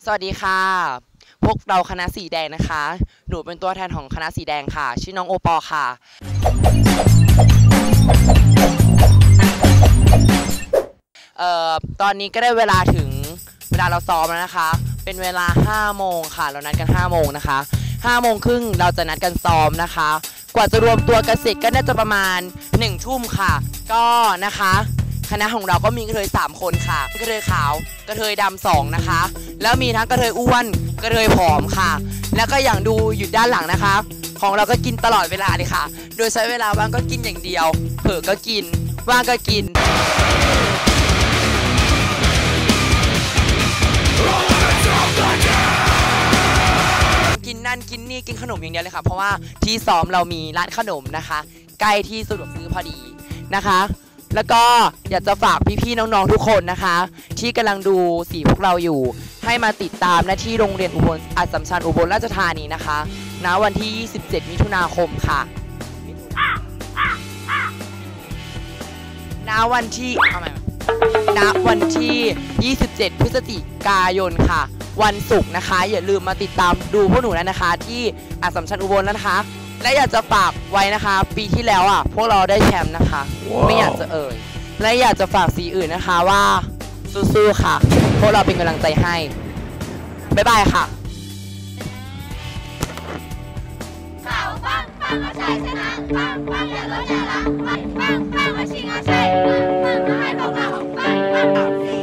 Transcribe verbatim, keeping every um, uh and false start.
สวัสดีค่ะพวกเราคณะสีแดงนะคะหนูเป็นตัวแทนของคณะสีแดงค่ะชื่อน้องโอปอค่ะเอ่อตอนนี้ก็ได้เวลาถึงเวลาเราซ้อมแล้วนะคะเป็นเวลาห้าโมงค่ะเรานัดกันห้าโมงนะคะห้าโมงครึ่งเราจะนัดกันซ้อมนะคะกว่าจะรวมตัวกันเสร็จก็น่าจะประมาณหนึ่งทุ่มค่ะก็นะคะคณะของเราก็มีกระเทยสามคนค่ะกระเทยขาวกระเทยดำสองนะคะแล้วมีทั้งกระเทยอ้วนกระเทยผอมค่ะแล้วก็อย่างดูอยู่ด้านหลังนะคะของเราก็กินตลอดเวลาเลยค่ะโดยใช้เวลาว่างก็กินอย่างเดียวเผลอก็กินว่างก็กินกินนั่นกินนี่กินขนมอย่างเดียวเลยค่ะเพราะว่าที่ซ้อมเรามีร้านขนมนะคะใกล้ที่สะดวกซื้อพอดีนะคะแล้วก็อยากจะฝากพี่ๆน้องๆทุกคนนะคะที่กำลังดูสีพวกเราอยู่ให้มาติดตามนะที่โรงเรียนอุบลอัสสัมชัญอุบลราชธานีนะคะณวันที่ยี่สิบเจ็ดมิถุนาคมค่ะณวันที่ทำไมณวันที่ยี่สิบเจ็ดพฤศจิกายนค่ะวันศุกร์นะคะอย่าลืมมาติดตามดูพวกหนูนะคะที่อัสสัมชัญอุบลนะคะและอยากจะฝากไว้นะคะปีที่แล้วอ่ะพวกเราได้แชมป์นะคะ wow. ไม่อยากจะเอ่ยและอยากจะฝากสีอื่นนะคะว่าสู้ๆค่ะพวกเราเป็นกำลังใจให้บ๊ายบายค่ะเขาปังปังก็ใช่ชนะปังปังอย่าลดอย่าละปังปังปังก็ชิงก็ใช่ปังปังก็ให้พวกเราปังปัง